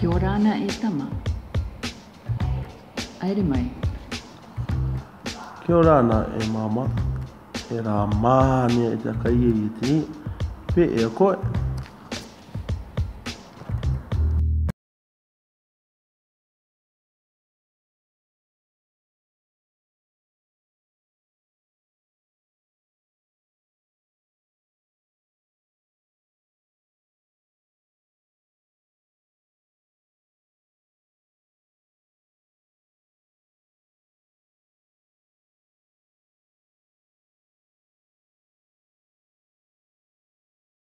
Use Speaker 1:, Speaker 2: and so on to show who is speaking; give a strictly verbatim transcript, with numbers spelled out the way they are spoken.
Speaker 1: Kia ora ana e tama. Aere mai.
Speaker 2: Kia ora ana e mama. E rā mānia e te kai e i te pe e a koe.